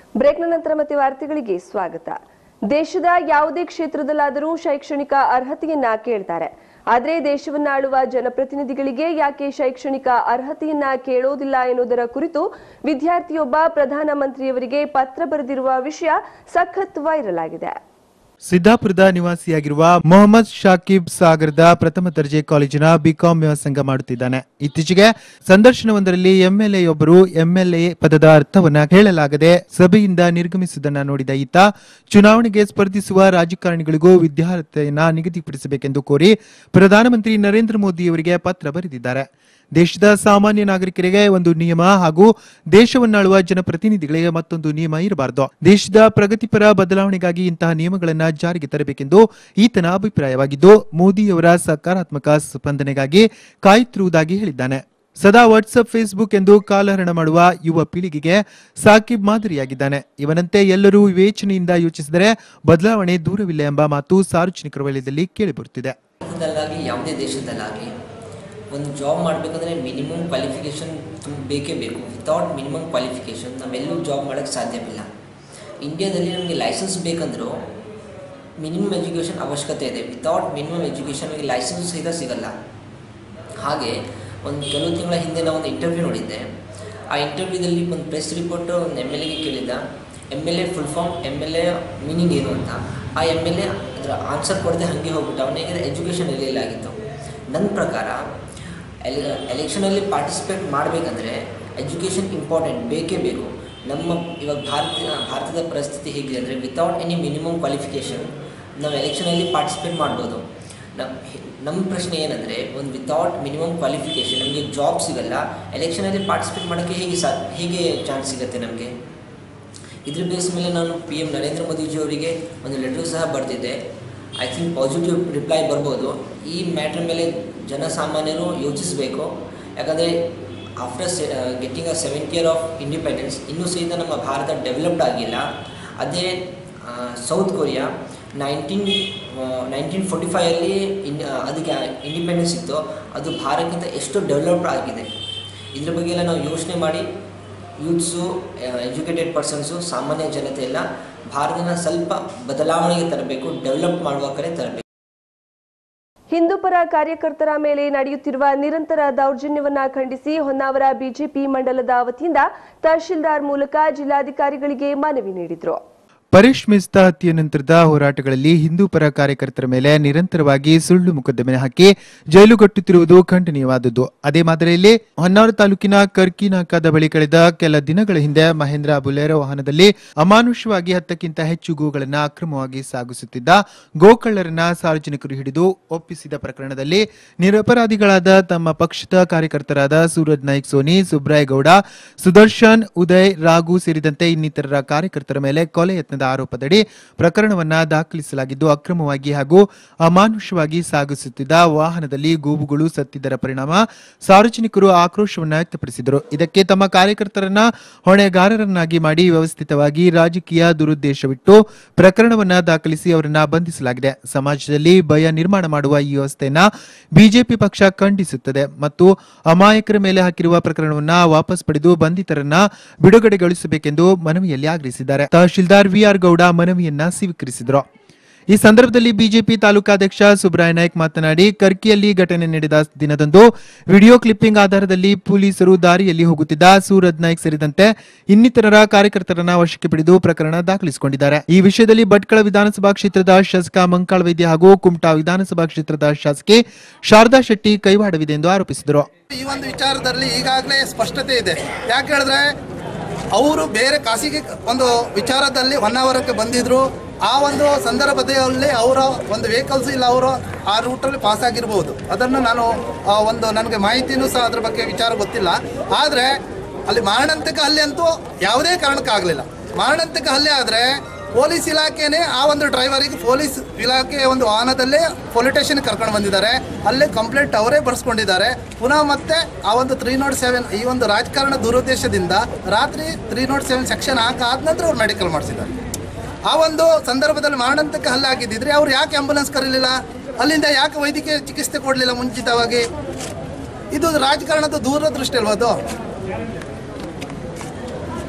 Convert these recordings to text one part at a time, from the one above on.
ಬ್ರೇಕ್ನ ನಂತರ ಮತ್ತೆ ವಾರ್ತೆಗಳಿಗೆ ಸ್ವಾಗತ. ದೇಶದ ಯಾವುದೇ ಕ್ಷೇತ್ರದಲ್ಲಾದರೂ ಶೈಕ್ಷಣಿಕ ಅರ್ಹತೆಯನ್ನ ಕೇಳ್ತಾರೆ. ಆದರೆ ದೇಶವನ್ನ ಆಳುವ ಜನಪ್ರತಿನಿಧಿಗಳಿಗೆ ಯಾಕೆ ಶೈಕ್ಷಣಿಕ ಅರ್ಹತೆಯನ್ನ ಕೇಳೋದಿಲ್ಲ ಎನ್ನುವುದರ ಕುರಿತು ವಿದ್ಯಾರ್ಥಿಯೊಬ್ಬ ಪ್ರಧಾನಮಂತ್ರಿಯವರಿಗೆ ಪತ್ರ ಬರೆದಿರುವ ವಿಷಯ ಸಖತ್ ವೈರಲ್ ಆಗಿದೆ. ಸಿದ್ದಾಪುರದ ನಿವಾಸಿಯಾಗಿರುವ ಮೊಹಮ್ಮದ್ ಶಾಕಿಬ್ ಸಾಗರದ ಪ್ರಥಮ ದರ್ಜೆ ಕಾಲೇಜಿನ ಬಿಕಾಂ ವ್ಯಾಸಂಗ ಮಾಡುತ್ತಿದ್ದಾನೆ. ಇತ್ತೀಚೆಗೆ ಸಂದರ್ಶನವೊಂದರಲ್ಲಿ ಎಂಎಲ್ಎಯೊಬ್ಬರು ಎಂಎಲ್ಎ ಪದದ ಅರ್ಥವನ್ನ ಹೇಳಲಾಗದೆ ಸಭೆಯಿಂದ ನಿರ್ಗಮಿಸುವುದನ್ನು ನೋಡಿದ ಈತ ಚುನಾವಣೆಗೆ ಸ್ಪರ್ಧಿಸುವ ರಾಜಕಾರಣಿಗಳಿಗೂ ವಿದ್ಯಾರ್ಹತೆಯನ್ನ ನಿಗದಿಪಡಿಸಬೇಕೆಂದು ಕೋರಿ ಪ್ರಧಾನಮಂತ್ರಿ ನರೇಂದ್ರ ಮೋದಿಯವರಿಗೆ ಪತ್ರ ಬರೆದಿದ್ದಾರೆ. ದೇಶದ ಸಾಮಾನ್ಯ ನಾಗರಿಕರಿಗೆ ಒಂದು ನಿಯಮ ಹಾಗೂ ದೇಶವನ್ನಾಳುವ ಜನಪ್ರತಿನಿಧಿಗಳಿಗೆ ಮತ್ತೊಂದು ನಿಯಮ ಇರಬಾರದು. ದೇಶದ ಪ್ರಗತಿಪರ ಬದಲಾವಣೆಗಾಗಿ ಇಂತಹ ನಿಯಮಗಳನ್ನು ಜಾರಿಗೆ ತರಬೇಕೆಂದು ಈತನ ಅಭಿಪ್ರಾಯವಾಗಿದ್ದು ಮೋದಿಯವರ ಸಕಾರಾತ್ಮಕ ಸ್ಪಂದನೆಗಾಗಿ ಕಾಯುತ್ತಿರುವುದಾಗಿ ಹೇಳಿದ್ದಾನೆ. ಸದಾ ವಾಟ್ಸ್ಆಪ್, ಫೇಸ್ಬುಕ್ ಎಂದು ಕಾಲಹರಣ ಮಾಡುವ ಯುವ ಪೀಳಿಗೆಗೆ ಸಾಕಿಬ್ ಮಾದರಿಯಾಗಿದ್ದಾನೆ. ಇವನಂತೆ ಎಲ್ಲರೂ ವಿವೇಚನೆಯಿಂದ ಯೋಚಿಸಿದರೆ ಬದಲಾವಣೆ ದೂರವಿಲ್ಲ ಎಂಬ ಮಾತು ಸಾರ್ವಜನಿಕರ ವಲಯದಲ್ಲಿ ಕೇಳಿಬರುತ್ತಿದೆ. ಯಾವುದೇ ದೇಶದಲ್ಲಾಗಿ ಒಂದು ಜಾಬ್ ಮಾಡಬೇಕಂದ್ರೆ ಮಿನಿಮಮ್ ಕ್ವಾಲಿಫಿಕೇಷನ್ ಬೇಕೇ ಬೇಕು. ವಿತೌಟ್ ಮಿನಿಮಮ್ ಕ್ವಾಲಿಫಿಕೇಷನ್ ನಾವೆಲ್ಲೂ ಜಾಬ್ ಮಾಡೋಕ್ಕೆ ಸಾಧ್ಯವಿಲ್ಲ. ಇಂಡಿಯಾದಲ್ಲಿ ನಮಗೆ ಲೈಸೆನ್ಸ್ ಬೇಕಂದ್ರೂ ಮಿನಿಮಮ್ ಎಜುಕೇಷನ್ ಅವಶ್ಯಕತೆ ಇದೆ. ವಿತೌಟ್ ಮಿನಿಮಮ್ ಎಜುಕೇಷನ್ ನಮಗೆ ಲೈಸೆನ್ಸ್ ಸಿಗಲ್ಲ. ಹಾಗೆ ಒಂದು ಕೆಲವು ತಿಂಗಳ ಹಿಂದೆ ನಾವು ಒಂದು ಇಂಟರ್ವ್ಯೂ ನೋಡಿದ್ದೆ. ಆ ಇಂಟರ್ವ್ಯೂದಲ್ಲಿ ಒಂದು ಪ್ರೆಸ್ ರಿಪೋರ್ಟರ್ ಒಂದು MLAಗೆ ಕೇಳಿದ್ದ, MLA full form, MLA meaning ಏನು ಅಂತ. ಆ MLA ಅದರ ಆನ್ಸರ್ ಕೊಡದೆ ಹಾಗೆ ಹೋಗ್ಬಿಟ್ಟು ಅವನಿಗೆ ಎಜುಕೇಷನ್ ಇರಲಿಲ್ಲ ಆಗಿತ್ತು. ನನ್ನ ಪ್ರಕಾರ ಎಲೆಕ್ಷನಲ್ಲಿ ಪಾರ್ಟಿಸಿಪೇಟ್ ಮಾಡಬೇಕಂದ್ರೆ ಎಜುಕೇಷನ್ ಇಂಪಾರ್ಟೆಂಟ್, ಬೇಕೇ ಬೇಕು. ನಮ್ಮ ಇವಾಗ ಭಾರತದ ಪರಿಸ್ಥಿತಿ ಹೇಗಿದೆ ಅಂದರೆ ವಿತೌಟ್ ಎನಿ ಮಿನಿಮಮ್ ಕ್ವಾಲಿಫಿಕೇಷನ್ ನಾವು ಎಲೆಕ್ಷನಲ್ಲಿ ಪಾರ್ಟಿಸಿಪೇಟ್ ಮಾಡ್ಬೋದು. ನಮ್ಮ ಪ್ರಶ್ನೆ ಏನಂದರೆ ಒಂದು ವಿತೌಟ್ ಮಿನಿಮಮ್ ಕ್ವಾಲಿಫಿಕೇಷನ್ ನಮಗೆ ಜಾಬ್ ಸಿಗಲ್ಲ, ಎಲೆಕ್ಷನಲ್ಲಿ ಪಾರ್ಟಿಸಿಪೇಟ್ ಮಾಡೋಕ್ಕೆ ಹೇಗೆ ಚಾನ್ಸ್ ಸಿಗುತ್ತೆ ನಮಗೆ? ಇದ್ರ ಬೇಸ್ ಮೇಲೆ ನಾನು PM ನರೇಂದ್ರ ಮೋದಿಜಿಯವರಿಗೆ ಒಂದು ಲೆಟರ್ ಸಹ ಬರೆದಿದ್ದೆ. ಐ ಥಿಂಕ್ ಪಾಸಿಟಿವ್ ರಿಪ್ಲೈ ಬರ್ಬೋದು. ಈ ಮ್ಯಾಟ್ರ್ ಮೇಲೆ ಜನಸಾಮಾನ್ಯರು ಯೋಚಿಸಬೇಕು. ಯಾಕಂದರೆ after getting a 70 years of independence ಇನ್ನೂ ಸಹಿತ ನಮ್ಮ ಭಾರತ ಡೆವಲಪ್ಡ್ ಆಗಿಲ್ಲ. ಅದೇ ಸೌತ್ ಕೊರಿಯಾ 1945 ಅದಕ್ಕೆ ಇಂಡಿಪೆಂಡೆನ್ಸ್ ಇತ್ತು. ಅದು ಭಾರತಕ್ಕಿಂತ ಎಷ್ಟು ಡೆವಲಪ್ಡ್ ಆಗಿದೆ. ಇದ್ರ ಬಗ್ಗೆ ಎಲ್ಲ ನಾವು ಯೋಚನೆ ಮಾಡಿ ಯೂತ್ಸು, ಎಜುಕೇಟೆಡ್ ಪರ್ಸನ್ಸು, ಸಾಮಾನ್ಯ ಜನತೆ ಎಲ್ಲ ಭಾರತನ ಸ್ವಲ್ಪ ಬದಲಾವಣೆಗೆ ತರಬೇಕು, ಡೆವಲಪ್ ಮಾಡುವ ಕಡೆ ತರಬೇಕು. ಹಿಂದೂಪರ ಕಾರ್ಯಕರ್ತರ ಮೇಲೆ ನಡೆಯುತ್ತಿರುವ ನಿರಂತರ ದೌರ್ಜನ್ಯವನ್ನ ಖಂಡಿಸಿ ಹೊನ್ನಾವರ ಬಿಜೆಪಿ ಮಂಡಲದ ವತಿಯಿಂದ ತಹಶೀಲ್ದಾರ್ ಮೂಲಕ ಜಿಲ್ಲಾಧಿಕಾರಿಗಳಿಗೆ ಮನವಿ ನೀಡಿದರು. ಪರಿಷ್ಮಿತ ಹತ್ಯೆ ನಂತರದ ಹೋರಾಟಗಳಲ್ಲಿ ಹಿಂದೂಪರ ಕಾರ್ಯಕರ್ತರ ಮೇಲೆ ನಿರಂತರವಾಗಿ ಸುಳ್ಳು ಮೊಕದ್ದಮೆ ಹಾಕಿ ಜೈಲುಗಟ್ಟುತ್ತಿರುವುದು ಖಂಡನೀಯವಾದದ್ದು. ಅದೇ ಮಾದರಿಯಲ್ಲಿ ಹೊನ್ನಾವರ ತಾಲೂಕಿನ ಕರ್ಕಿನಾಕದ ಬಳಿ ಕಳೆದ ಕೆಲ ದಿನಗಳ ಹಿಂದೆ ಮಹೇಂದ್ರ ಬುಲೆರೋ ವಾಹನದಲ್ಲಿ ಅಮಾನುಷವಾಗಿ 10ಕ್ಕಿಂತ ಹೆಚ್ಚು ಗೋಗಳನ್ನು ಅಕ್ರಮವಾಗಿ ಸಾಗಿಸುತ್ತಿದ್ದ ಗೋಕಳ್ಳರನ್ನ ಸಾರ್ವಜನಿಕರು ಹಿಡಿದು ಒಪ್ಪಿಸಿದ ಪ್ರಕರಣದಲ್ಲಿ ನಿರಪರಾಧಿಗಳಾದ ತಮ್ಮ ಪಕ್ಷದ ಕಾರ್ಯಕರ್ತರಾದ ಸೂರಜ್ ನಾಯ್ಕ್ ಸೋನಿ, ಸುಬ್ರಾಯಗೌಡ, ಸುದರ್ಶನ್, ಉದಯ್, ರಾಘು ಸೇರಿದಂತೆ ಇನ್ನಿತರರ ಕಾರ್ಯಕರ್ತರ ಮೇಲೆ ಕೊಲೆ ಯತ್ನ ಆರೋಪದಡಿ ಪ್ರಕರಣವನ್ನ ದಾಖಲಿಸಲಾಗಿದ್ದು ಅಕ್ರಮವಾಗಿ ಹಾಗೂ ಅಮಾನುಷವಾಗಿ ಸಾಗಿಸುತ್ತಿದ್ದ ವಾಹನದಲ್ಲಿ ಗೋವುಗಳು ಸತ್ತಿದ್ದರ ಪರಿಣಾಮ ಸಾರ್ವಜನಿಕರು ಆಕ್ರೋಶವನ್ನ ವ್ಯಕ್ತಪಡಿಸಿದರು. ಇದಕ್ಕೆ ತಮ್ಮ ಕಾರ್ಯಕರ್ತರನ್ನ ಹೊಣೆಗಾರರನ್ನಾಗಿ ಮಾಡಿ ವ್ಯವಸ್ಥಿತವಾಗಿ ರಾಜಕೀಯ ದುರುದ್ದೇಶವಿಟ್ಟು ಪ್ರಕರಣವನ್ನ ದಾಖಲಿಸಿ ಅವರನ್ನ ಬಂಧಿಸಲಾಗಿದೆ. ಸಮಾಜದಲ್ಲಿ ಭಯ ನಿರ್ಮಾಣ ಮಾಡುವ ಈ ವ್ಯವಸ್ಥೆಯನ್ನ ಬಿಜೆಪಿ ಪಕ್ಷ ಖಂಡಿಸುತ್ತದೆ ಮತ್ತು ಅಮಾಯಕರ ಮೇಲೆ ಹಾಕಿರುವ ಪ್ರಕರಣವನ್ನ ವಾಪಸ್ ಪಡೆದು ಬಂಧಿತರನ್ನ ಬಿಡುಗಡೆಗೊಳಿಸಬೇಕೆಂದು ಮನವಿಯಲ್ಲಿ ಆಗ್ರಹಿಸಿದ್ದಾರೆ. ತಹಶೀಲ್ದಾರ್ VR ಗೌಡ ಮನವಿಯನ್ನ ಸ್ವೀಕರಿಸಿದರು. ಈ ಸಂದರ್ಭದಲ್ಲಿ ಬಿಜೆಪಿ ತಾಲೂಕಾಧ್ಯಕ್ಷ ಸುಬ್ರಾಯ ನಾಯ್ಕ್ ಮಾತನಾಡಿ, ಕರ್ಕಿಯಲ್ಲಿ ಘಟನೆ ನಡೆದ ದಿನದಂದು ವಿಡಿಯೋ ಕ್ಲಿಪ್ಪಿಂಗ್ ಆಧಾರದಲ್ಲಿ ಪೊಲೀಸರು ದಾರಿಯಲ್ಲಿ ಹೋಗುತ್ತಿದ್ದ ಸೂರಜ್ ನಾಯ್ಕ್ ಸೇರಿದಂತೆ ಇನ್ನಿತರರ ಕಾರ್ಯಕರ್ತರನ್ನ ವಶಕ್ಕೆ ಪಡೆದು ಪ್ರಕರಣ ದಾಖಲಿಸಿಕೊಂಡಿದ್ದಾರೆ. ಈ ವಿಷಯದಲ್ಲಿ ಭಟ್ಕಳ ವಿಧಾನಸಭಾ ಕ್ಷೇತ್ರದ ಶಾಸಕ ಮಂಕಾಳ ವೈದ್ಯ ಹಾಗೂ ಕುಮಟಾ ವಿಧಾನಸಭಾ ಕ್ಷೇತ್ರದ ಶಾಸಕಿ ಶಾರದಾ ಶೆಟ್ಟಿ ಕೈವಾಡವಿದೆ ಎಂದು ಆರೋಪಿಸಿದರು. ಈ ಒಂದು ವಿಚಾರದಲ್ಲಿ ಈಗಾಗಲೇ ಸ್ಪಷ್ಟತೆ ಇದೆ. ಯಾಕೆ ಹೇಳಿದ್ರೆ ಅವರು ಬೇರೆ ಖಾಸಗಿ ಒಂದು ವಿಚಾರದಲ್ಲಿ ಹೊನ್ನಾವರಕ್ಕೆ ಬಂದಿದ್ರು. ಆ ಒಂದು ಸಂದರ್ಭದಲ್ಲಿ ಅವರ ಒಂದು ವೆಹಿಕಲ್ಸ್ ಇಲ್ಲ, ಅವರು ಆ ರೂಟಲ್ಲಿ ಪಾಸ್ ಆಗಿರ್ಬೋದು. ಅದನ್ನು ನಾನು ನನಗೆ ಮಾಹಿತಿನೂ ಸಹ ಅದ್ರ ಬಗ್ಗೆ ವಿಚಾರ ಗೊತ್ತಿಲ್ಲ. ಆದರೆ ಅಲ್ಲಿ ಮಾರಣಾಂತಿಕ ಹಲ್ಲೆ ಅಂತೂ ಯಾವುದೇ ಕಾರಣಕ್ಕಾಗಲಿಲ್ಲ. ಮಾರಣಾಂತಿಕ ಹಲ್ಲೆ ಆದರೆ ಪೊಲೀಸ್ ಇಲಾಖೆನೇ ಆ ಒಂದು ಡ್ರೈವರಿಗೆ ಪೊಲೀಸ್ ಇಲಾಖೆ ಒಂದು ವಾಹನದಲ್ಲೇ ಪೊಲೀಸ್ ಸ್ಟೇಷನ್ಗೆ ಕರ್ಕೊಂಡು ಬಂದಿದ್ದಾರೆ. ಅಲ್ಲೇ ಕಂಪ್ಲೇಂಟ್ ಅವರೇ ಬರೆಸ್ಕೊಂಡಿದ್ದಾರೆ. ಪುನಃ ಮತ್ತೆ ಆ ಒಂದು 307 ಈ ಒಂದು ರಾಜಕಾರಣ ದುರುದ್ದೇಶದಿಂದ ರಾತ್ರಿ 307 ಸೆಕ್ಷನ್ ಹಾಕಾದ ನಂತರ ಅವ್ರು ಮೆಡಿಕಲ್ ಮಾಡಿಸಿದ್ದಾರೆ. ಆ ಒಂದು ಸಂದರ್ಭದಲ್ಲಿ ಮಾರಣಾಂತಿಕ ಹಲ್ಲೆ ಆಗಿದ್ದಿದ್ರೆ ಅವ್ರು ಯಾಕೆ ಆಂಬುಲೆನ್ಸ್ ಕರೀಲಿಲ್ಲ, ಅಲ್ಲಿಂದ ಯಾಕೆ ವೈದ್ಯಕೀಯ ಚಿಕಿತ್ಸೆ ಕೊಡಲಿಲ್ಲ ಮುಂಚಿತವಾಗಿ? ಇದು ರಾಜಕಾರಣದ ದೂರದೃಷ್ಟಿ ಅಲ್ವಾ ಅದು?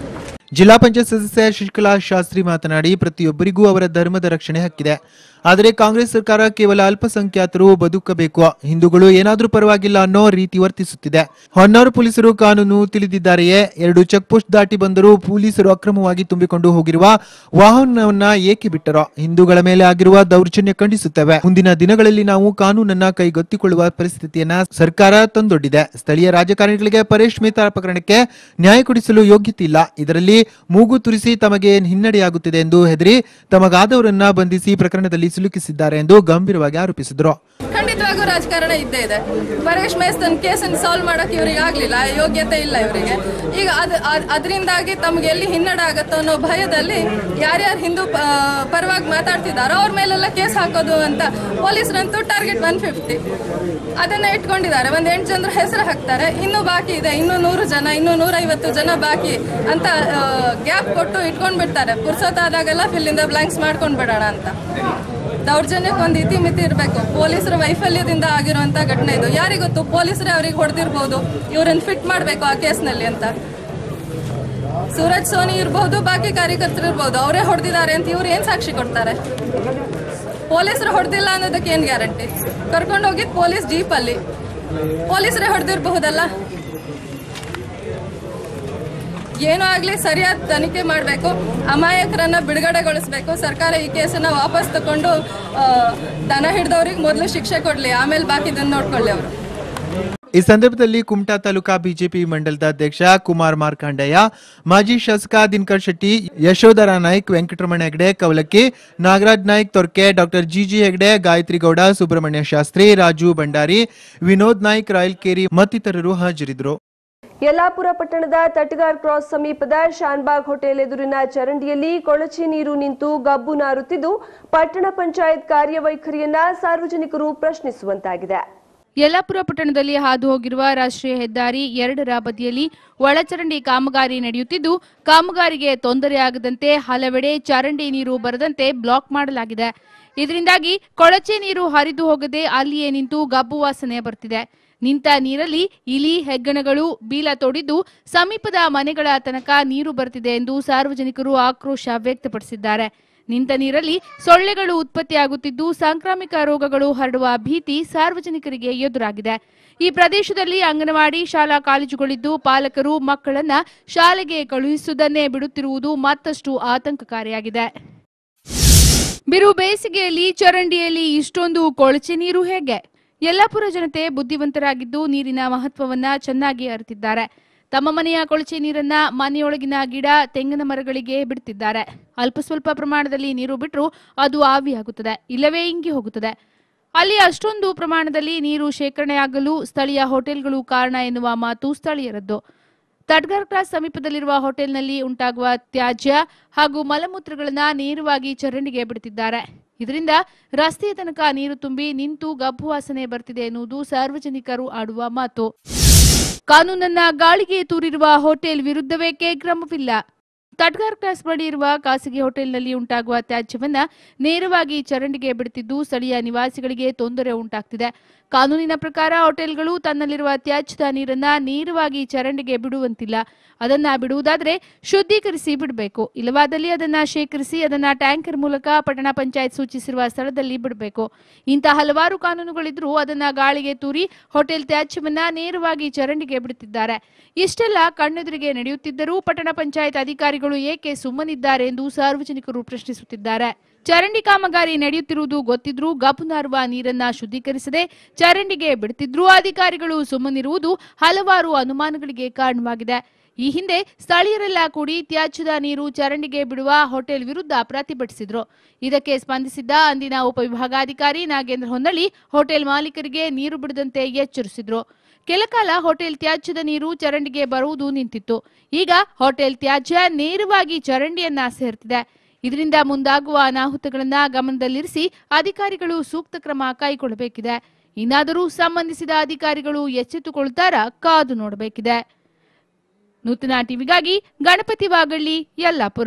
ಜಿಲ್ಲಾ ಪಂಚಾಯತ್ ಸದಸ್ಯ ಶಶಿಕಲಾ ಶಾಸ್ತ್ರಿ ಮಾತನಾಡಿ, ಪ್ರತಿಯೊಬ್ಬರಿಗೂ ಅವರ ಧರ್ಮದ ರಕ್ಷಣೆ ಹಕ್ಕಿದೆ. ಆದರೆ ಕಾಂಗ್ರೆಸ್ ಸರ್ಕಾರ ಕೇವಲ ಅಲ್ಪಸಂಖ್ಯಾತರು ಬದುಕಬೇಕು, ಹಿಂದೂಗಳು ಏನಾದ್ರೂ ಪರವಾಗಿಲ್ಲ ಅನ್ನೋ ರೀತಿ ವರ್ತಿಸುತ್ತಿದೆ. ಹೊನ್ನಾವರ ಪೊಲೀಸರು ಕಾನೂನು ತಿಳಿದಿದ್ದಾರೆಯೇ? 2 ಚೆಕ್ ಪೋಸ್ಟ್ ದಾಟಿ ಬಂದರೂ ಪೊಲೀಸರು ಅಕ್ರಮವಾಗಿ ತುಂಬಿಕೊಂಡು ಹೋಗಿರುವ ವಾಹನವನ್ನ ಏಕೆ ಬಿಟ್ಟರೋ? ಹಿಂದೂಗಳ ಮೇಲೆ ಆಗಿರುವ ದೌರ್ಜನ್ಯ ಖಂಡಿಸುತ್ತೇವೆ. ಮುಂದಿನ ದಿನಗಳಲ್ಲಿ ನಾವು ಕಾನೂನನ್ನ ಕೈಗೆತ್ತಿಕೊಳ್ಳುವ ಪರಿಸ್ಥಿತಿಯನ್ನ ಸರ್ಕಾರ ತಂದೊಡ್ಡಿದೆ. ಸ್ಥಳೀಯ ರಾಜಕಾರಣಿಗಳಿಗೆ ಪರೇಶ್ ಮೆಹ್ತಾ ಪ್ರಕರಣಕ್ಕೆ ನ್ಯಾಯ ಕೊಡಿಸಲು ಯೋಗ್ಯತೆ ಇಲ್ಲ. ಇದರಲ್ಲಿ ಮೂಗು ತುರಿಸಿ ತಮಗೆ ಹಿನ್ನಡೆಯಾಗುತ್ತಿದೆ ಎಂದು ಹೆದರಿ ತಮಗಾದವರನ್ನ ಬಂಧಿಸಿ ಪ್ರಕರಣದಲ್ಲಿ ಸಿಲುಕಿಸಿದ್ದಾರೆ ಎಂದು ಗಂಭೀರವಾಗಿ ಆರೋಪಿಸಿದರು. ಖಂಡಿತವಾಗೂ ರಾಜಕಾರಣ ಇದ್ದೇ ಇದೆ. ಪರೇಶ್ ಮೇಸ್ತನ್ ಕೇಸನ್ನು ಸಾಲ್ವ್ ಮಾಡೋಕೆ ಇವರಿಗೆ ಆಗಲಿಲ್ಲ, ಯೋಗ್ಯತೆ ಇಲ್ಲ ಇವರಿಗೆ. ಈಗ ಅದರಿಂದಾಗಿ ತಮಗೆ ಎಲ್ಲಿ ಹಿನ್ನಡೆ ಆಗುತ್ತೋ ಅನ್ನೋ ಭಯದಲ್ಲಿ ಯಾರ್ಯಾರು ಹಿಂದೂ ಪರವಾಗಿ ಮಾತಾಡ್ತಿದ್ದಾರೋ ಅವ್ರ ಮೇಲೆಲ್ಲ ಕೇಸ್ ಹಾಕೋದು ಅಂತ ಪೊಲೀಸರಂತೂ ಟಾರ್ಗೆಟ್ 150 ಅದನ್ನ ಇಟ್ಕೊಂಡಿದ್ದಾರೆ. 8 ಜನರ ಹೆಸರು ಹಾಕ್ತಾರೆ. ಇನ್ನೂ ಬಾಕಿ ಇದೆ, ಇನ್ನೂ 100 ಜನ, ಇನ್ನೂ 150 ಜನ ಬಾಕಿ ಅಂತ ಗ್ಯಾಪ್ ಕೊಟ್ಟು ಇಟ್ಕೊಂಡ್ ಬಿಡ್ತಾರೆ. ಪುರ್ಸೊತ್ತಾದಾಗೆಲ್ಲ ಫಿಲ್ಲಿಂದ ಬ್ಲಾಂಕ್ಸ್ ಮಾಡ್ಕೊಂಡ್ ಬಿಡೋಣ ಅಂತ. ದೌರ್ಜನ್ಯಕ್ಕೆ ಒಂದು ಇತಿಮಿತಿ ಇರಬೇಕು. ಪೊಲೀಸರ ವೈಫಲ್ಯದಿಂದ ಆಗಿರುವಂತ ಘಟನೆ ಇದು. ಯಾರಿಗೊತ್ತು, ಪೊಲೀಸರೇ ಅವ್ರಿಗೆ ಹೊಡೆದಿರ್ಬೋದು, ಇವ್ರನ್ನ ಫಿಟ್ ಮಾಡಬೇಕು ಆ ಕೇಸ್ನಲ್ಲಿ ಅಂತ. ಸೂರಜ್ ಸೋನಿ ಇರ್ಬೋದು, ಬಾಕಿ ಕಾರ್ಯಕರ್ತರು ಇರ್ಬೋದು, ಅವರೇ ಹೊಡೆದಿದ್ದಾರೆ ಅಂತ ಇವ್ರು ಏನ್ ಸಾಕ್ಷಿ ಕೊಡ್ತಾರೆ? ಪೊಲೀಸರು ಹೊಡೆದಿಲ್ಲ ಅನ್ನೋದಕ್ಕೆ ಏನ್ ಗ್ಯಾರಂಟಿ? ಕರ್ಕೊಂಡು ಹೋಗಿದ್ ಪೊಲೀಸ್ ಜೀಪಲ್ಲಿ, ಪೊಲೀಸರೇ ಹೊಡೆದಿರಬಹುದಲ್ಲ. ಏನೋ ಆಗಲಿ ಸರಿಯಾದ ತನಿಖೆ ಮಾಡಬೇಕು, ಅಮಾಯಕರನ್ನ ಬಿಡುಗಡೆಗೊಳಿಸಬೇಕು. ಸರ್ಕಾರ ಈ ಕೇಸನ್ನ ವಾಪಸ್ ತಗೊಂಡು ದನ ಹಿಡಿದವ್ರಿಗೆ ಮೊದಲು ಶಿಕ್ಷೆ ಕೊಡಲಿ, ಆಮೇಲೆ ಬಾಕಿದನ್ನು ನೋಡ್ಕೊಳ್ಳಿ ಅವರು. ಈ ಸಂದರ್ಭದಲ್ಲಿ ಕುಮಟಾ ತಾಲೂಕಾ ಬಿಜೆಪಿ ಮಂಡಲದ ಅಧ್ಯಕ್ಷ ಕುಮಾರ್ ಮಾರ್ಕಾಂಡಯ್ಯ, ಮಾಜಿ ಶಾಸಕ ದಿನಕರ್ ಶೆಟ್ಟಿ, ಯಶೋಧರ ನಾಯ್ಕ್, ವೆಂಕಟರಮಣ ಹೆಗಡೆ ಕವಲಕ್ಕಿ, ನಾಗರಾಜ್ ನಾಯ್ಕ್ ತೊರ್ಕೆ, ಡಾಕ್ಟರ್ ಜಿಜಿ ಹೆಗಡೆ, ಗಾಯತ್ರಿ ಗೌಡ, ಸುಬ್ರಹ್ಮಣ್ಯ ಶಾಸ್ತ್ರಿ, ರಾಜು ಭಂಡಾರಿ, ವಿನೋದ್ ನಾಯ್ಕ್, ರಾಯಲ್ಕೇರಿ ಮತ್ತಿತರರು ಹಾಜರಿದ್ದರು. ಯಲ್ಲಾಪುರ ಪಟ್ಟಣದ ತಟಗಾರ್ ಕ್ರಾಸ್ ಸಮೀಪದ ಶಾನ್ಬಾಗ್ ಹೋಟೆಲ್ ಎದುರಿನ ಚರಂಡಿಯಲ್ಲಿ ಕೊಳಚೆ ನೀರು ನಿಂತು ಗಬ್ಬು ನಾರುತ್ತಿದ್ದು ಪಟ್ಟಣ ಪಂಚಾಯತ್ ಕಾರ್ಯವೈಖರಿಯನ್ನ ಸಾರ್ವಜನಿಕರು ಪ್ರಶ್ನಿಸುವಂತಾಗಿದೆ. ಯಲ್ಲಾಪುರ ಪಟ್ಟಣದಲ್ಲಿ ಹಾದು ಹೋಗಿರುವ ರಾಷ್ಟ್ರೀಯ ಹೆದ್ದಾರಿ 2ರ ಬದಿಯಲ್ಲಿ ಒಳಚರಂಡಿ ಕಾಮಗಾರಿ ನಡೆಯುತ್ತಿದ್ದು, ಕಾಮಗಾರಿಗೆ ತೊಂದರೆಯಾಗದಂತೆ ಹಲವೆಡೆ ಚರಂಡಿ ನೀರು ಬರದಂತೆ ಬ್ಲಾಕ್ ಮಾಡಲಾಗಿದೆ. ಇದರಿಂದಾಗಿ ಕೊಳಚೆ ನೀರು ಹರಿದು ಹೋಗದೆ ಅಲ್ಲಿಯೇ ನಿಂತು ಗಬ್ಬು ವಾಸನೆ ಬರ್ತಿದೆ. ನಿಂತ ನೀರಲ್ಲಿ ಇಲಿ, ಹೆಗ್ಗಣಗಳು ಬೀಲ ತೋಡಿದ್ದು ಸಮೀಪದ ಮನೆಗಳ ತನಕ ನೀರು ಬರ್ತಿದೆ ಎಂದು ಸಾರ್ವಜನಿಕರು ಆಕ್ರೋಶ ವ್ಯಕ್ತಪಡಿಸಿದ್ದಾರೆ. ನಿಂತ ನೀರಲ್ಲಿ ಸೊಳ್ಳೆಗಳು ಉತ್ಪತ್ತಿಯಾಗುತ್ತಿದ್ದು ಸಾಂಕ್ರಾಮಿಕ ರೋಗಗಳು ಹರಡುವ ಭೀತಿ ಸಾರ್ವಜನಿಕರಿಗೆ ಎದುರಾಗಿದೆ. ಈ ಪ್ರದೇಶದಲ್ಲಿ ಅಂಗನವಾಡಿ, ಶಾಲಾ ಕಾಲೇಜುಗಳಿದ್ದು ಪಾಲಕರು ಮಕ್ಕಳನ್ನ ಶಾಲೆಗೆ ಕಳುಹಿಸುವುದನ್ನೇ ಬಿಡುತ್ತಿರುವುದು ಮತ್ತಷ್ಟು ಆತಂಕಕಾರಿಯಾಗಿದೆ. ಬಿರು ಬೇಸಿಗೆಯಲ್ಲಿ ಚರಂಡಿಯಲ್ಲಿ ಇಷ್ಟೊಂದು ಕೊಳಚೆ ನೀರು ಹೇಗೆ? ಯಲ್ಲಾಪುರ ಜನತೆ ಬುದ್ಧಿವಂತರಾಗಿದ್ದು ನೀರಿನ ಮಹತ್ವವನ್ನ ಚೆನ್ನಾಗಿ ಅರಿತಿದ್ದಾರೆ. ತಮ್ಮ ಮನೆಯ ಕೊಳಚೆ ನೀರನ್ನ ಮನೆಯೊಳಗಿನ ಗಿಡ, ತೆಂಗಿನ ಮರಗಳಿಗೆ ಬಿಡುತ್ತಿದ್ದಾರೆ. ಅಲ್ಪ ಸ್ವಲ್ಪ ಪ್ರಮಾಣದಲ್ಲಿ ನೀರು ಬಿಟ್ಟರೂ ಅದು ಆವಿಯಾಗುತ್ತದೆ, ಇಲ್ಲವೇ ಇಂಗಿ ಹೋಗುತ್ತದೆ. ಅಲ್ಲಿ ಅಷ್ಟೊಂದು ಪ್ರಮಾಣದಲ್ಲಿ ನೀರು ಶೇಖರಣೆಯಾಗಲು ಸ್ಥಳೀಯ ಹೋಟೆಲ್ಗಳು ಕಾರಣ ಎನ್ನುವ ಮಾತು ಸ್ಥಳೀಯರದ್ದು. ತಡ್ಗಾರ್ ಕ್ರಾಸ್ ಸಮೀಪದಲ್ಲಿರುವ ಹೋಟೆಲ್ನಲ್ಲಿ ಉಂಟಾಗುವ ತ್ಯಾಜ್ಯ ಹಾಗೂ ಮಲಮೂತ್ರಗಳನ್ನ ನೇರವಾಗಿ ಚರಂಡಿಗೆ ಬಿಡುತ್ತಿದ್ದಾರೆ. ಇದರಿಂದ ರಸ್ತೆಯ ತನಕ ನೀರು ತುಂಬಿ ನಿಂತು ಗಬ್ಬು ವಾಸನೆ ಬರ್ತಿದೆ ಎನ್ನುವುದು ಸಾರ್ವಜನಿಕರು ಆಡುವ ಮಾತು. ಕಾನೂನನ್ನ ಗಾಳಿಗೆ ತೂರಿರುವ ಹೋಟೆಲ್ ವಿರುದ್ಧವೇಕೆ ಕ್ರಮವಿಲ್ಲ? ತಡ್ಗಾರ್ ಕ್ರಾಸ್ ಬಳಿ ಇರುವ ಖಾಸಗಿ ಹೋಟೆಲ್ನಲ್ಲಿ ಉಂಟಾಗುವ ತ್ಯಾಜ್ಯವನ್ನ ನೇರವಾಗಿ ಚರಂಡಿಗೆ ಬಿಡುತ್ತಿದ್ದು ಸ್ಥಳೀಯ ನಿವಾಸಿಗಳಿಗೆ ತೊಂದರೆ ಉಂಟಾಗ್ತಿದೆ. ಕಾನೂನಿನ ಪ್ರಕಾರ ಹೋಟೆಲ್ಗಳು ತನ್ನಲ್ಲಿರುವ ತ್ಯಾಜ್ಯದ ನೀರನ್ನ ನೇರವಾಗಿ ಚರಂಡಿಗೆ ಬಿಡುವಂತಿಲ್ಲ. ಅದನ್ನ ಬಿಡುವುದಾದ್ರೆ ಶುದ್ಧೀಕರಿಸಿ ಬಿಡಬೇಕು, ಇಲ್ಲವಾದಲ್ಲಿ ಅದನ್ನ ಶೇಖರಿಸಿ ಅದನ್ನ ಟ್ಯಾಂಕರ್ ಮೂಲಕ ಪಟ್ಟಣ ಪಂಚಾಯತ್ ಸೂಚಿಸಿರುವ ಸ್ಥಳದಲ್ಲಿ ಬಿಡಬೇಕು. ಇಂಥ ಹಲವಾರು ಕಾನೂನುಗಳಿದ್ರೂ ಅದನ್ನ ಗಾಳಿಗೆ ತೂರಿ ಹೋಟೆಲ್ ತ್ಯಾಜ್ಯವನ್ನ ನೇರವಾಗಿ ಚರಂಡಿಗೆ ಬಿಡುತ್ತಿದ್ದಾರೆ. ಇಷ್ಟೆಲ್ಲ ಕಣ್ಣೆದುರಿಗೆ ನಡೆಯುತ್ತಿದ್ದರೂ ಪಟ್ಟಣ ಪಂಚಾಯತ್ ಅಧಿಕಾರಿಗಳು ಏಕೆ ಸುಮ್ಮನಿದ್ದಾರೆ ಎಂದು ಸಾರ್ವಜನಿಕರು ಪ್ರಶ್ನಿಸುತ್ತಿದ್ದಾರೆ. ಚರಂಡಿ ಕಾಮಗಾರಿ ನಡೆಯುತ್ತಿರುವುದು ಗೊತ್ತಿದ್ರೂ ಗಬ್ಬು ನಾರುವ ನೀರನ್ನ ಶುದ್ಧೀಕರಿಸದೆ ಚರಂಡಿಗೆ ಬಿಡುತ್ತಿದ್ರೂ ಅಧಿಕಾರಿಗಳು ಸುಮ್ಮನಿರುವುದು ಹಲವಾರು ಅನುಮಾನಗಳಿಗೆ ಕಾರಣವಾಗಿದೆ. ಈ ಹಿಂದೆ ಸ್ಥಳೀಯರೆಲ್ಲ ಕೂಡಿ ತ್ಯಾಜ್ಯದ ನೀರು ಚರಂಡಿಗೆ ಬಿಡುವ ಹೋಟೆಲ್ ವಿರುದ್ಧ ಪ್ರತಿಭಟಿಸಿದ್ರು. ಇದಕ್ಕೆ ಸ್ಪಂದಿಸಿದ್ದ ಅಂದಿನ ಉಪವಿಭಾಗಾಧಿಕಾರಿ ನಾಗೇಂದ್ರ ಹೊನ್ನಳ್ಳಿ ಹೋಟೆಲ್ ಮಾಲೀಕರಿಗೆ ನೀರು ಬಿಡದಂತೆ ಎಚ್ಚರಿಸಿದ್ರು. ಕೆಲಕಾಲ ಹೋಟೆಲ್ ತ್ಯಾಜ್ಯದ ನೀರು ಚರಂಡಿಗೆ ಬರುವುದು ನಿಂತಿತ್ತು. ಈಗ ಹೋಟೆಲ್ ತ್ಯಾಜ್ಯ ನೇರವಾಗಿ ಚರಂಡಿಯನ್ನ ಸೇರ್ತಿದೆ. ಇದರಿಂದ ಮುಂದಾಗುವ ಅನಾಹುತಗಳನ್ನ ಗಮನದಲ್ಲಿರಿಸಿ ಅಧಿಕಾರಿಗಳು ಸೂಕ್ತ ಕ್ರಮ ಕೈಗೊಳ್ಳಬೇಕಿದೆ. ಇನ್ನಾದರೂ ಸಂಬಂಧಿಸಿದ ಅಧಿಕಾರಿಗಳು ಎಚ್ಚೆತ್ತುಕೊಳ್ಳುತ್ತಾರಾ ಕಾದು ನೋಡಬೇಕಿದೆ. ನೂತನ ಟಿವಿಗಾಗಿ ಗಣಪತಿ ವಾಗಳ್ಳಿ, ಯಲ್ಲಾಪುರ.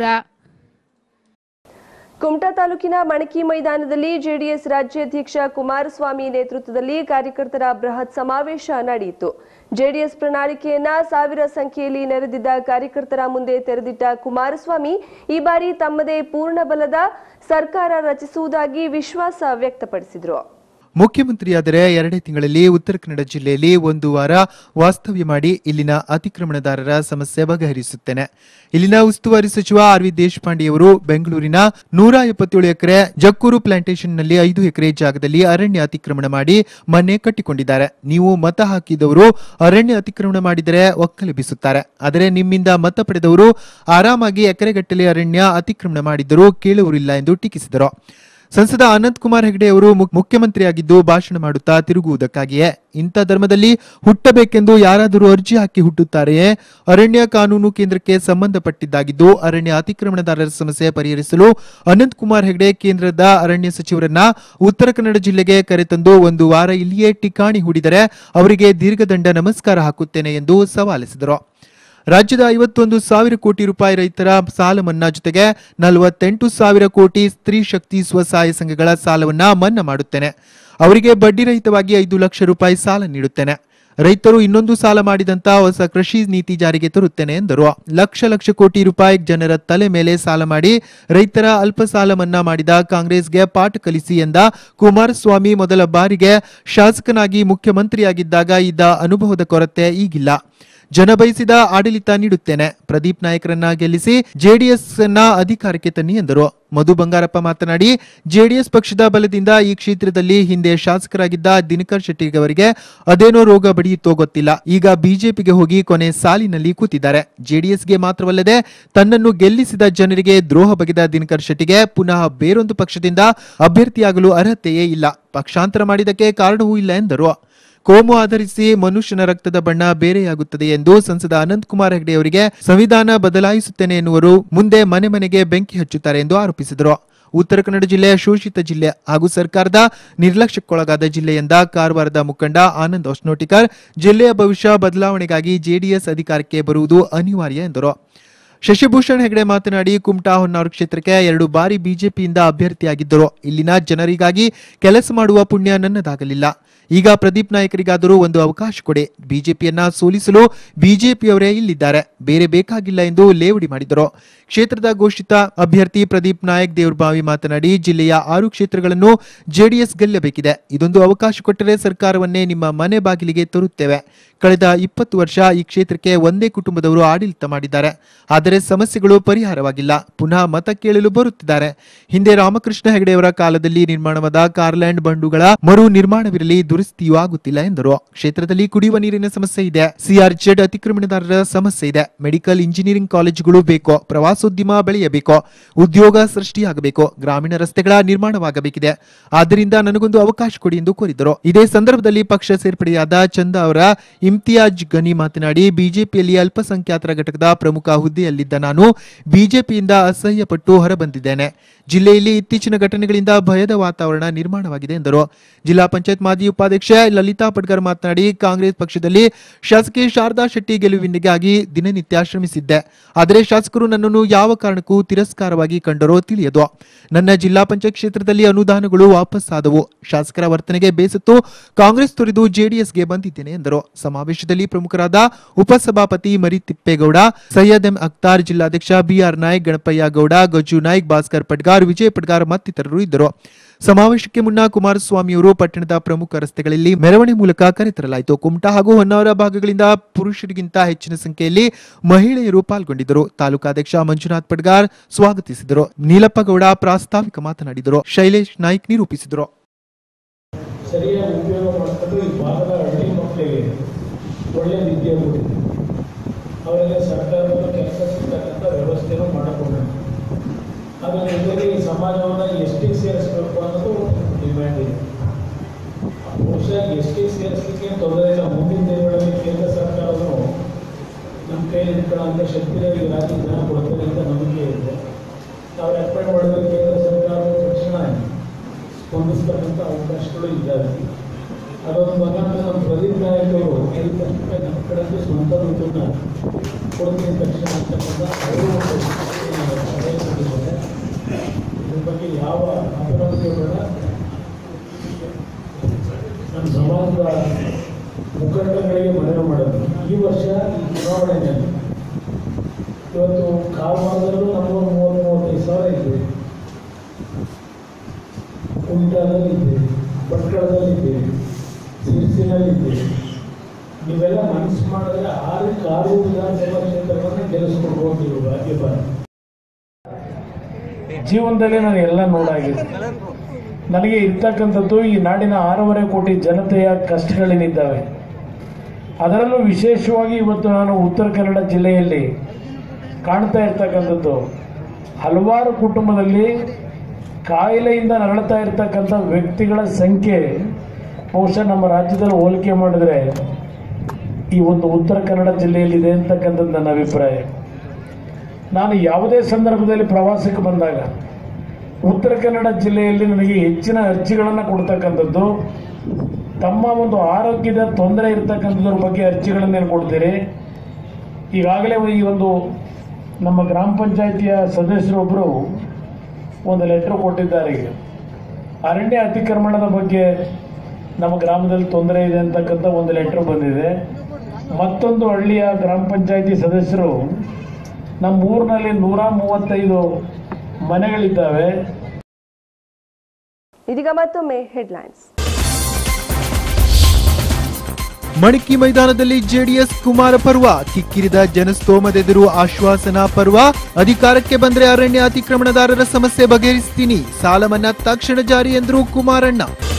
ಕುಮಟಾ ತಾಲೂಕಿನ ಮಣಕಿ ಮೈದಾನದಲ್ಲಿ ಜೆಡಿಎಸ್ ರಾಜ್ಯಾಧ್ಯಕ್ಷ ಕುಮಾರಸ್ವಾಮಿ ನೇತೃತ್ವದಲ್ಲಿ ಕಾರ್ಯಕರ್ತರ ಬೃಹತ್ ಸಮಾವೇಶ ನಡೆಯಿತು. ಜೆಡಿಎಸ್ ಪ್ರಣಾಳಿಕೆಯನ್ನ ಸಾವಿರ ಸಂಖ್ಯೆಯಲ್ಲಿ ನೆರೆದಿದ್ದ ಕಾರ್ಯಕರ್ತರ ಮುಂದೆ ತೆರೆದಿಟ್ಟ ಕುಮಾರಸ್ವಾಮಿ ಈ ಬಾರಿ ತಮ್ಮದೇ ಪೂರ್ಣ ಬಲದ ಸರ್ಕಾರ ರಚಿಸುವುದಾಗಿ ವಿಶ್ವಾಸ ವ್ಯಕ್ತಪಡಿಸಿದರು. ಮುಖ್ಯಮಂತ್ರಿಯಾದರೆ 2 ತಿಂಗಳಲ್ಲಿ ಉತ್ತರ ಕನ್ನಡ ಜಿಲ್ಲೆಯಲ್ಲಿ 1 ವಾರ ವಾಸ್ತವ್ಯ ಮಾಡಿ ಇಲ್ಲಿನ ಅತಿಕ್ರಮಣದಾರರ ಸಮಸ್ಯೆ ಬಗೆಹರಿಸುತ್ತೇನೆ. ಇಲ್ಲಿನ ಉಸ್ತುವಾರಿ ಸಚಿವ ಆರ್ ವಿ ದೇಶಪಾಂಡೆಯವರು ಬೆಂಗಳೂರಿನ 177 ಎಕರೆ ಜಕ್ಕೂರು ಪ್ಲಾಂಟೇಶನ್ನಲ್ಲಿ 5 ಎಕರೆ ಜಾಗದಲ್ಲಿ ಅರಣ್ಯ ಅತಿಕ್ರಮಣ ಮಾಡಿ ಮನೆ ಕಟ್ಟಿಕೊಂಡಿದ್ದಾರೆ. ನೀವು ಮತ ಹಾಕಿದವರು ಅರಣ್ಯ ಅತಿಕ್ರಮಣ ಮಾಡಿದರೆ ಒಕ್ಕಲೆಬ್ಬಿಸುತ್ತಾರೆ. ಆದರೆ ನಿಮ್ಮಿಂದ ಮತ ಪಡೆದವರು ಆರಾಮಾಗಿ ಎಕರೆಗಟ್ಟಲೆ ಅರಣ್ಯ ಅತಿಕ್ರಮಣ ಮಾಡಿದ್ದರೂ ಕೇಳುವರಿಲ್ಲ ಎಂದು ಟೀಕಿಸಿದರು. ಸಂಸದ ಅನಂತ್ ಕುಮಾರ್ ಹೆಗಡೆ ಅವರು ಮುಖ್ಯಮಂತ್ರಿಯಾಗಿದ್ದು ಭಾಷಣ ಮಾಡುತ್ತಾ ತಿರುಗುವುದಕ್ಕಾಗಿಯೇ ಇಂಥ ಧರ್ಮದಲ್ಲಿ ಹುಟ್ಟಬೇಕೆಂದು ಯಾರಾದರೂ ಅರ್ಜಿ ಹಾಕಿ ಹುಟ್ಟುತ್ತಾರೆಯೇ? ಅರಣ್ಯ ಕಾನೂನು ಕೇಂದ್ರಕ್ಕೆ ಸಂಬಂಧಪಟ್ಟಿದ್ದಾಗಿದ್ದು ಅರಣ್ಯ ಅತಿಕ್ರಮಣದಾರರ ಸಮಸ್ಯೆ ಪರಿಹರಿಸಲು ಅನಂತ್ ಕುಮಾರ್ ಹೆಗಡೆ ಕೇಂದ್ರದ ಅರಣ್ಯ ಸಚಿವರನ್ನ ಉತ್ತರ ಕನ್ನಡ ಜಿಲ್ಲೆಗೆ ಕರೆತಂದು 1 ವಾರ ಇಲ್ಲಿಯೇ ಠಿಕಾಣಿ ಹೂಡಿದರೆ ಅವರಿಗೆ ದೀರ್ಘದಂಡ ನಮಸ್ಕಾರ ಹಾಕುತ್ತೇನೆ ಎಂದು ಸವಾಲೆಸೆದರು. ರಾಜ್ಯದ 51,000 ಕೋಟಿ ರೂಪಾಯಿ ರೈತರ ಸಾಲ ಮನ್ನಾ ಜೊತೆಗೆ 48,000 ಕೋಟಿ ಸ್ತ್ರೀ ಶಕ್ತಿ ಸ್ವಸಹಾಯ ಸಂಘಗಳ ಸಾಲವನ್ನ ಮನ್ನಾ ಮಾಡುತ್ತೇನೆ. ಅವರಿಗೆ ಬಡ್ಡಿ ರಹಿತವಾಗಿ 5 ಲಕ್ಷ ರೂಪಾಯಿ ಸಾಲ ನೀಡುತ್ತೇನೆ. ರೈತರು ಇನ್ನೊಂದು ಸಾಲ ಮಾಡಿದಂತ ಹೊಸ ಕೃಷಿ ನೀತಿ ಜಾರಿಗೆ ತರುತ್ತೇನೆ ಎಂದರು. ಲಕ್ಷ ಕೋಟಿ ರೂಪಾಯಿ ಜನರ ತಲೆ ಮೇಲೆ ಸಾಲ ಮಾಡಿ ರೈತರ ಅಲ್ಪ ಸಾಲ ಮನ್ನಾ ಮಾಡಿದ ಕಾಂಗ್ರೆಸ್ಗೆ ಪಾಠ ಕಲಿಸಿ ಎಂದ ಕುಮಾರಸ್ವಾಮಿ ಮೊದಲ ಬಾರಿಗೆ ಶಾಸಕನಾಗಿ ಮುಖ್ಯಮಂತ್ರಿಯಾಗಿದ್ದಾಗ ಇದ್ದ ಅನುಭವದ ಕೊರತೆ ಈಗಿಲ್ಲ. ಜನ ಬಯಸಿದ ಆಡಳಿತ ನೀಡುತ್ತೇನೆ. ಪ್ರದೀಪ್ ನಾಯಕರನ್ನ ಗೆಲ್ಲಿಸಿ ಜೆಡಿಎಸ್ ಅನ್ನ ಅಧಿಕಾರಕ್ಕೆ ತನ್ನಿ ಎಂದರು. ಮಧು ಬಂಗಾರಪ್ಪ ಮಾತನಾಡಿ, ಜೆಡಿಎಸ್ ಪಕ್ಷದ ಬಲದಿಂದ ಈ ಕ್ಷೇತ್ರದಲ್ಲಿ ಹಿಂದೆ ಶಾಸಕರಾಗಿದ್ದ ದಿನಕರ್ ಶೆಟ್ಟಿ ಅವರಿಗೆ ಅದೇನೋ ರೋಗ ಬಡಿಯುತ್ತೋ ಗೊತ್ತಿಲ್ಲ, ಈಗ ಬಿಜೆಪಿಗೆ ಹೋಗಿ ಕೊನೆ ಸಾಲಿನಲ್ಲಿ ಕೂತಿದ್ದಾರೆ. ಜೆಡಿಎಸ್ಗೆ ಮಾತ್ರವಲ್ಲದೆ ತನ್ನನ್ನು ಗೆಲ್ಲಿಸಿದ ಜನರಿಗೆ ದ್ರೋಹ ಬಗೆದ ದಿನಕರ್ ಶೆಟ್ಟಿಗೆ ಪುನಃ ಬೇರೊಂದು ಪಕ್ಷದಿಂದ ಅಭ್ಯರ್ಥಿಯಾಗಲು ಅರ್ಹತೆಯೇ ಇಲ್ಲ. ಪಕ್ಷಾಂತರ ಮಾಡಿದಕ್ಕೆ ಕಾರಣವೂ ಇಲ್ಲ ಎಂದರು. ಕೋಮು ಆಧರಿಸಿ ಮನುಷ್ಯನ ರಕ್ತದ ಬಣ್ಣ ಬೇರೆಯಾಗುತ್ತದೆ ಎಂದು ಸಂಸದ ಅನಂತ್ ಕುಮಾರ್ ಹೆಗಡೆ ಅವರಿಗೆ ಸಂವಿಧಾನ ಬದಲಾಯಿಸುತ್ತೇನೆ ಎನ್ನುವರು ಮುಂದೆ ಮನೆ ಮನೆಗೆ ಬೆಂಕಿ ಹಚ್ಚುತ್ತಾರೆ ಎಂದು ಆರೋಪಿಸಿದರು. ಉತ್ತರ ಕನ್ನಡ ಜಿಲ್ಲೆ ಶೋಷಿತ ಜಿಲ್ಲೆ ಹಾಗೂ ಸರ್ಕಾರದ ನಿರ್ಲಕ್ಷ್ಯಕ್ಕೊಳಗಾದ ಜಿಲ್ಲೆ ಎಂದ ಕಾರವಾರದ ಮುಖಂಡ ಆನಂದ್ ಹೊಸನೋಟಿಕರ್ ಜಿಲ್ಲೆಯ ಭವಿಷ್ಯ ಬದಲಾವಣೆಗಾಗಿ ಜೆಡಿಎಸ್ ಅಧಿಕಾರಕ್ಕೆ ಬರುವುದು ಅನಿವಾರ್ಯ ಎಂದರು. ಶಶಿಭೂಷಣ್ ಹೆಗಡೆ ಮಾತನಾಡಿ, ಕುಮಟಾ ಹೊನ್ನಾವರ ಕ್ಷೇತ್ರಕ್ಕೆ 2 ಬಾರಿ ಬಿಜೆಪಿಯಿಂದ ಅಭ್ಯರ್ಥಿಯಾಗಿದ್ದರು. ಇಲ್ಲಿನ ಜನರಿಗಾಗಿ ಕೆಲಸ ಮಾಡುವ ಪುಣ್ಯ ನನ್ನದಾಗಲಿಲ್ಲ. ಈಗ ಪ್ರದೀಪ್ ನಾಯಕರಿಗಾದರೂ ಒಂದು ಅವಕಾಶ ಕೊಡಿ. ಬಿಜೆಪಿಯನ್ನ ಸೋಲಿಸಲು ಬಿಜೆಪಿಯವರೇ ಇಲ್ಲಿದ್ದಾರೆ, ಬೇರೆ ಬೇಕಾಗಿಲ್ಲ ಎಂದು ಲೇವಡಿ ಮಾಡಿದರು. ಕ್ಷೇತ್ರದ ಘೋಷಿತ ಅಭ್ಯರ್ಥಿ ಪ್ರದೀಪ್ ನಾಯಕ್ ದೇವ್ರಬಾವಿ ಮಾತನಾಡಿ, ಜಿಲ್ಲೆಯ 6 ಕ್ಷೇತ್ರಗಳನ್ನು ಜೆಡಿಎಸ್ ಗೆಲ್ಲಬೇಕಿದೆ. ಇದೊಂದು ಅವಕಾಶ ಕೊಟ್ಟರೆ ಸರ್ಕಾರವನ್ನೇ ನಿಮ್ಮ ಮನೆ ಬಾಗಿಲಿಗೆ ತರುತ್ತೇವೆ. ಕಳೆದ 20 ವರ್ಷ ಈ ಕ್ಷೇತ್ರಕ್ಕೆ ಒಂದೇ ಕುಟುಂಬದವರು ಆಡಳಿತ ಮಾಡಿದ್ದಾರೆ. ಆದರೆ ಸಮಸ್ಯೆಗಳು ಪರಿಹಾರವಾಗಿಲ್ಲ. ಪುನಃ ಮತ ಕೇಳಲು ಬರುತ್ತಿದ್ದಾರೆ. ಹಿಂದೆ ರಾಮಕೃಷ್ಣ ಹೆಗಡೆಯವರ ಕಾಲದಲ್ಲಿ ನಿರ್ಮಾಣವಾದ ಕಾರ್ಲ್ಯಾಂಡ್ ಬಂಡುಗಳ ಮರು ನಿರ್ಮಾಣವಿರಲಿ, ದುರಸ್ತಿಯೂ ಆಗುತ್ತಿಲ್ಲ ಎಂದರು. ಕ್ಷೇತ್ರದಲ್ಲಿ ಕುಡಿಯುವ ನೀರಿನ ಸಮಸ್ಯೆ ಇದೆ. ಸಿಆರ್ಜೆಡ್ ಅತಿಕ್ರಮಣದಾರರ ಸಮಸ್ಯೆ ಇದೆ. ಮೆಡಿಕಲ್ ಇಂಜಿನಿಯರಿಂಗ್ ಕಾಲೇಜುಗಳು ಬೇಕು. ಪ್ರವಾಸೋದ್ಯಮ ಬೆಳೆಯಬೇಕು. ಉದ್ಯೋಗ ಸೃಷ್ಟಿಯಾಗಬೇಕು. ಗ್ರಾಮೀಣ ರಸ್ತೆಗಳ ನಿರ್ಮಾಣವಾಗಬೇಕಿದೆ. ಆದ್ದರಿಂದ ನನಗೊಂದು ಅವಕಾಶ ಕೊಡಿ ಎಂದು ಕೋರಿದರು. ಇದೇ ಸಂದರ್ಭದಲ್ಲಿ ಪಕ್ಷ ಸೇರ್ಪಡೆಯಾದ ಚಂದ ಅವರ ಇಮ್ತಿಯಾಜ್ ಗನಿ ಮಾತನಾಡಿ, ಬಿಜೆಪಿಯಲ್ಲಿ ಅಲ್ಪಸಂಖ್ಯಾತರ ಘಟಕದ ಪ್ರಮುಖ ಹುದ್ದೆಯಲ್ಲಿದ್ದ ನಾನು ಬಿಜೆಪಿಯಿಂದ ಅಸಹ್ಯಪಟ್ಟು ಹೊರಬಂದಿದ್ದೇನೆ. ಜಿಲ್ಲೆಯಲ್ಲಿ ಇತ್ತೀಚಿನ ಘಟನೆಗಳಿಂದ ಭಯದ ವಾತಾವರಣ ನಿರ್ಮಾಣವಾಗಿದೆ ಎಂದರು. ಜಿಲ್ಲಾ ಪಂಚಾಯತ್ ಮಾಜಿ ಉಪಾಧ್ಯಕ್ಷೆ ಲಲಿತಾ ಪಡ್ಗರ್ ಮಾತನಾಡಿ, ಕಾಂಗ್ರೆಸ್ ಪಕ್ಷದಲ್ಲಿ ಶಾಸಕಿ ಶಾರದಾ ಶೆಟ್ಟಿ ಗೆಲುವಿನಿಗಾಗಿ ದಿನನಿತ್ಯ ಶ್ರಮಿಸಿದ್ದೆ. ಆದರೆ ಶಾಸಕರು ನನ್ನನ್ನು ಯಾವ ಕಾರಣಕ್ಕೂ ತಿರಸ್ಕಾರವಾಗಿ ಕಂಡರೋ ತಿಳಿಯದು. ನನ್ನ ಜಿಲ್ಲಾ ಪಂಚಾಯತ್ ಕ್ಷೇತ್ರದಲ್ಲಿ ಅನುದಾನಗಳು ವಾಪಸ್ ಆದವು. ಶಾಸಕರ ವರ್ತನೆಗೆ ಬೇಸತ್ತು ಕಾಂಗ್ರೆಸ್ ತೊರೆದು ಜೆಡಿಎಸ್ಗೆ ಬಂದಿದ್ದೇನೆ ಎಂದರು. ಸಮಾವೇಶದಲ್ಲಿ ಪ್ರಮುಖರಾದ ಉಪಸಭಾಪತಿ ಮರಿತಿಪ್ಪೇಗೌಡ, ಸೈಯದ್ ಎಂ ಅಖ್ತಾರ್, ಜಿಲ್ಲಾಧ್ಯಕ್ಷ ಬಿಆರ್ ನಾಯ್ಕ್, ಗಣಪಯ್ಯ ಗೌಡ, ಗಜ್ಜು ನಾಯ್ಕ್, ಭಾಸ್ಕರ್ ಪಡ್ಗಾರ್, ವಿಜಯ್ ಪಡ್ಗಾರ್ ಮತ್ತಿತರರು ಇದ್ದರು. ಸಮಾವೇಶಕ್ಕೆ ಮುನ್ನ ಕುಮಾರಸ್ವಾಮಿಯವರು ಪಟ್ಟಣದ ಪ್ರಮುಖ ರಸ್ತೆಗಳಲ್ಲಿ ಮೆರವಣಿಗೆ ಮೂಲಕ ಕರೆತರಲಾಯಿತು. ಕುಮಟಾ ಹಾಗೂ ಹೊನ್ನಾವರ ಭಾಗಗಳಿಂದ ಪುರುಷರಿಗಿಂತ ಹೆಚ್ಚಿನ ಸಂಖ್ಯೆಯಲ್ಲಿ ಮಹಿಳೆಯರು ಪಾಲ್ಗೊಂಡಿದ್ದರು. ತಾಲೂಕಾಧ್ಯಕ್ಷ ಮಂಜುನಾಥ್ ಪಡ್ಗಾರ್ ಸ್ವಾಗತಿಸಿದರು. ನೀಲಪ್ಪ ಗೌಡ ಪ್ರಾಸ್ತಾವಿಕ ಮಾತನಾಡಿದರು. ಶೈಲೇಶ್ ನಾಯ್ಕ್ ನಿರೂಪಿಸಿದರು. ಸರಿಯಾಗಿ ಉಪಯೋಗ ಮಾಡಿಕೊಂಡು ಈ ಭಾಗದ ಹಳ್ಳಿ ಮಕ್ಕಳಿಗೆ ಒಳ್ಳೆಯ ವಿದ್ಯೆ ಕೊಡಿ, ಅವರಿಗೆ ಸರ್ಕಾರದಲ್ಲಿ ಕೆಲಸ ಸಿಗ್ತಕ್ಕಂಥ ವ್ಯವಸ್ಥೆನೂ ಮಾಡಿಕೊಂಡು ಅದರ ಜೊತೆಗೆ ಈ ಸಮಾಜವನ್ನು ಎಷ್ಟಿಗೆ ಸೇರಿಸಬೇಕು ಅನ್ನೋದು ಡಿಮ್ಯಾಂಡ್ ಇದೆ. ಬಹುಶಃ ಎಷ್ಟಿಗೆ ಸೇರಿಸಲಿಕ್ಕೆ ತೊಂದರೆ ಇಲ್ಲ. ಮುಂದಿನ ದಿನಗಳಲ್ಲಿ ಕೇಂದ್ರ ಸರ್ಕಾರವು ನಮ್ಮ ಕೈಯಲ್ಲಿ ಇಟ್ಕೊಳ್ಳೋಂಥ ಶಕ್ತಿಗಳಿಗೆ ರಾಜ್ಯ ಜನ ಕೊಡ್ತಾರೆ ಅಂತ ನಂಬಿಕೆ ಇದೆ. ನಾವು ಏರ್ಪಾಡು ಮಾಡಿದ್ರೆ ಕೇಂದ್ರ ಸರ್ಕಾರದ ತಕ್ಷಣ ಸ್ಪಂದಿಸ್ತಕ್ಕಂಥ ಅವಕಾಶಗಳು ಇದ್ದಾವೆ. ಅದೊಂದು ಮಗನ ನಮ್ಮ ಪ್ರದೀಪ್ ನಾಯಕರು ಹೇಳಿದ ತಕ್ಷಣ ನಮ್ಮ ಕಡೆಗೆ ಸ್ವಂತ ದುಡ್ಡನ್ನು ಕೊಡ್ತೀನಿ ತಕ್ಷಣ ಅಂತಕ್ಕಂಥ ಅವರು ಸಲಹೆ ಕೊಟ್ಟಿದ್ದಾರೆ. ಇದ್ರ ಬಗ್ಗೆ ಯಾವ ಅಪನಂಬಿಕೆ ಬೇಡ. ನಮ್ಮ ಸಮಾಜದ ಮುಖಂಡಗಳಿಗೆ ಮನವಿ ಮಾಡಿ ಜೀವನದಲ್ಲಿ ನಾನು ಎಲ್ಲ ನೋಡಾಗಿದೆ. ನನಗೆ ಇರ್ತಕ್ಕಂಥದ್ದು ಈ ನಾಡಿನ 6.5 ಕೋಟಿ ಜನತೆಯ ಕಷ್ಟಗಳೇನಿದ್ದಾವೆ, ಅದರಲ್ಲೂ ವಿಶೇಷವಾಗಿ ಇವತ್ತು ನಾನು ಉತ್ತರ ಕನ್ನಡ ಜಿಲ್ಲೆಯಲ್ಲಿ ಕಾಣ್ತಾ ಇರ್ತಕ್ಕಂಥದ್ದು ಹಲವಾರು ಕುಟುಂಬದಲ್ಲಿ ಕಾಯಿಲೆಯಿಂದ ನರಳುತ್ತಾ ಇರ್ತಕ್ಕಂಥ ವ್ಯಕ್ತಿಗಳ ಸಂಖ್ಯೆ ಬಹುಶಃ ನಮ್ಮ ರಾಜ್ಯದಲ್ಲಿ ಹೋಲಿಕೆ ಮಾಡಿದ್ರೆ ಈ ಒಂದು ಉತ್ತರ ಕನ್ನಡ ಜಿಲ್ಲೆಯಲ್ಲಿದೆ ಅಂತಕ್ಕಂಥದ್ದು ನನ್ನ ಅಭಿಪ್ರಾಯ. ನಾನು ಯಾವುದೇ ಸಂದರ್ಭದಲ್ಲಿ ಪ್ರವಾಸಕ್ಕೆ ಬಂದಾಗ ಉತ್ತರ ಕನ್ನಡ ಜಿಲ್ಲೆಯಲ್ಲಿ ನನಗೆ ಹೆಚ್ಚಿನ ಅರ್ಜಿಗಳನ್ನು ಕೊಡ್ತಕ್ಕಂಥದ್ದು ತಮ್ಮ ಒಂದು ಆರೋಗ್ಯದ ತೊಂದರೆ ಇರ್ತಕ್ಕಂಥದ್ರ ಬಗ್ಗೆ ಅರ್ಜಿಗಳನ್ನೇನು ಕೊಡ್ತೀರಿ. ಈಗಾಗಲೇ ಈ ಒಂದು ನಮ್ಮ ಗ್ರಾಮ ಪಂಚಾಯಿತಿಯ ಸದಸ್ಯರೊಬ್ಬರು ಒಂದು ಲೆಟರ್ ಕೊಟ್ಟಿದ್ದಾರೆ. ಈಗ ಅರಣ್ಯ ಅತಿಕ್ರಮಣದ ಬಗ್ಗೆ ನಮ್ಮ ಗ್ರಾಮದಲ್ಲಿ ತೊಂದರೆ ಇದೆ ಅಂತಕ್ಕಂಥ ಒಂದು ಲೆಟರ್ ಬಂದಿದೆ. ಮತ್ತೊಂದು ಹಳ್ಳಿಯ ಗ್ರಾಮ ಪಂಚಾಯಿತಿ ಸದಸ್ಯರು ನಮ್ಮ ಊರಿನಲ್ಲಿ 135 ಮನೆಗಳಿದ್ದಾವೆ. ಇದೀಗ ಮತ್ತೊಮ್ಮೆ ಹೆಡ್ಲೈನ್ಸ್. ಮಣಿಕಿ ಮೈದಾನದಲ್ಲಿ ಜೆಡಿಎಸ್ ಕುಮಾರ ಪರ್ವ, ಕಿಕ್ಕಿರಿದ ಜನಸ್ತೋಮದೆದುರು ಆಶ್ವಾಸನಾ ಪರ್ವ. ಅಧಿಕಾರಕ್ಕೆ ಬಂದ್ರೆ ಅರಣ್ಯ ಅತಿಕ್ರಮಣದಾರರ ಸಮಸ್ಯೆ ಬಗೆಹರಿಸ್ತೀನಿ, ಸಾಲ ಮನ್ನಾ ತಕ್ಷಣ ಜಾರಿ ಎಂದರು ಕುಮಾರಣ್ಣ.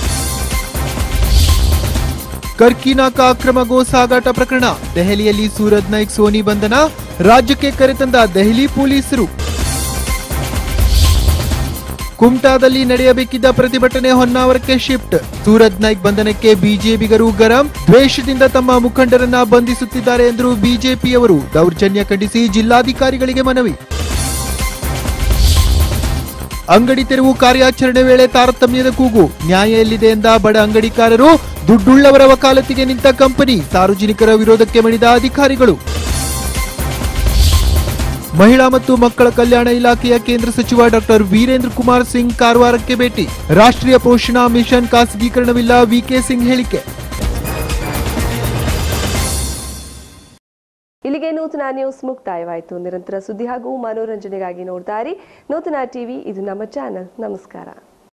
ಕರ್ಕಿನಾಕ ಅಕ್ರಮ ಗೋ ಸಾಗಾಟ ಪ್ರಕರಣ, ದೆಹಲಿಯಲ್ಲಿ ಸೂರಜ್ ನಾಯ್ಕ್ ಸೋನಿ ಬಂಧನ, ರಾಜ್ಯಕ್ಕೆ ಕರೆತಂದ ದೆಹಲಿ ಪೊಲೀಸರು. ಕುಮಟಾದಲ್ಲಿ ನಡೆಯಬೇಕಿದ್ದ ಪ್ರತಿಭಟನೆ ಹೊನ್ನಾವರಕ್ಕೆ ಶಿಫ್ಟ್, ಸೂರಜ್ ನಾಯ್ಕ್ ಬಂಧನಕ್ಕೆ ಬಿಜೆಪಿಗರು ಗರಂ, ದ್ವೇಷದಿಂದ ತಮ್ಮ ಮುಖಂಡರನ್ನ ಬಂಧಿಸುತ್ತಿದ್ದಾರೆ ಎಂದರು ಬಿಜೆಪಿಯವರು. ದೌರ್ಜನ್ಯ ಖಂಡಿಸಿ ಜಿಲ್ಲಾಧಿಕಾರಿಗಳಿಗೆ ಮನವಿ. ಅಂಗಡಿ ತೆರವು ಕಾರ್ಯಾಚರಣೆ ವೇಳೆ ತಾರತಮ್ಯದ ಕೂಗು, ನ್ಯಾಯ ಎಲ್ಲಿದೆ ಎಂದ ಬಡ ಅಂಗಡಿಕಾರರು, ದುಡ್ಡುಳ್ಳವರ ವಕಾಲತಿಗೆ ನಿಂತ ಕಂಪನಿ, ಸಾರ್ವಜನಿಕರ ವಿರೋಧಕ್ಕೆ ಮಣಿದ ಅಧಿಕಾರಿಗಳು. ಮಹಿಳಾ ಮತ್ತು ಮಕ್ಕಳ ಕಲ್ಯಾಣ ಇಲಾಖೆಯ ಕೇಂದ್ರ ಸಚಿವ ಡಾಕ್ಟರ್ ವೀರೇಂದ್ರ ಕುಮಾರ್ ಸಿಂಗ್ ಕಾರವಾರಕ್ಕೆ ಭೇಟಿ, ರಾಷ್ಟ್ರೀಯ ಪೋಷಣಾ ಮಿಷನ್ ಖಾಸಗೀಕರಣವಿಲ್ಲ, ವಿಕೆ ಸಿಂಗ್ ಹೇಳಿಕೆ. ಇಲ್ಲಿಗೆ ನೂತನ ನ್ಯೂಸ್ ಮುಕ್ತಾಯವಾಯಿತು. ನಿರಂತರ ಸುದ್ದಿ ಹಾಗೂ ಮನೋರಂಜನೆಗಾಗಿ ನೋಡ್ತಾ ಇರಿ ನೂತನ ಟಿವಿ, ಇದು ನಮ್ಮ ಚಾನೆಲ್. ನಮಸ್ಕಾರ.